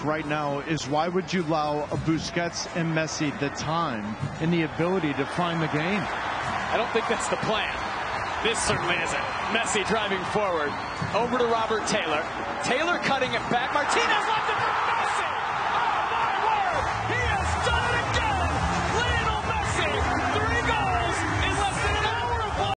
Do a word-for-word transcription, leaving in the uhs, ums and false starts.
right now is why would you allow Busquets and Messi the time and the ability to find the game? I don't think that's the plan. This certainly isn't. Messi driving forward over to Robert Taylor. Taylor cutting it back. Martinez left it for